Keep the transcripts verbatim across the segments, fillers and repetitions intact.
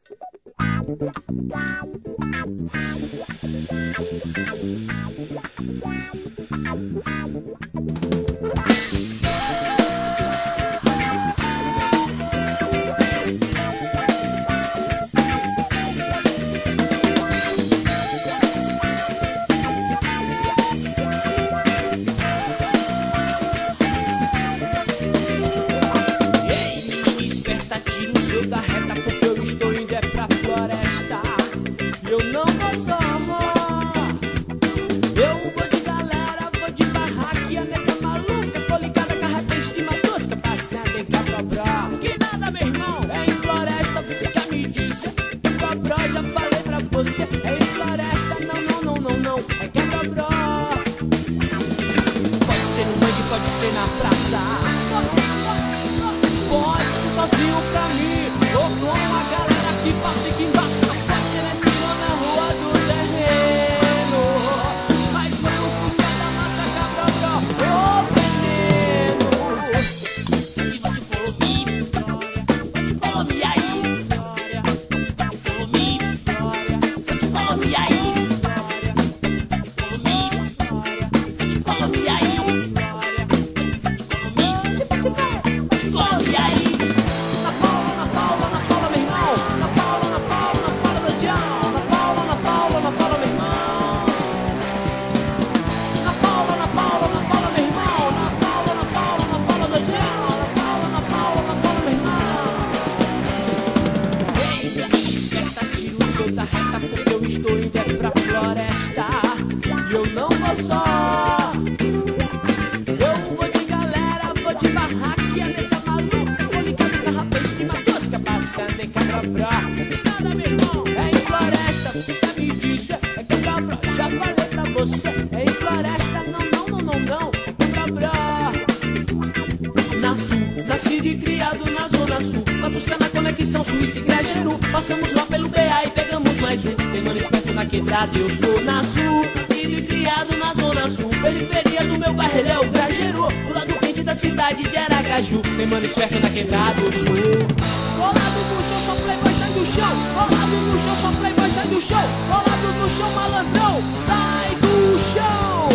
Passamos lá pelo B A e pegamos mais um. Tem mano esperto na quebrada e eu sou na sul. Nascido e criado na zona sul. Periferia do meu bairro, ele é o Grajeru. O lado quente da cidade de Aracaju. Tem mano esperto na quebrada, eu sou. Colado no chão, só playboy sai do chão. Colado no chão, só playboy sai do chão. Colado no chão, malandrão, sai do chão.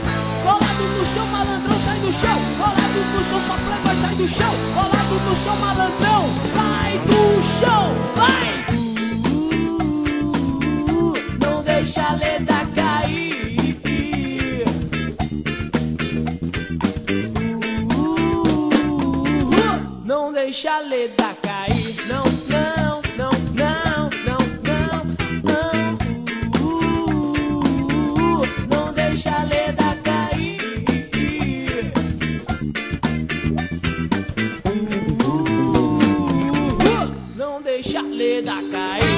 Colado no chão, malandrão, sai do chão. Colado no chão, só playboy sai do chão. Colado no chão, malandrão, sai do chão. Vai! Não deixa a leda cair. Não deixa a leda cair. Não, não, não, não, não, não, não. Não deixa a leda cair. Não deixa a leda cair.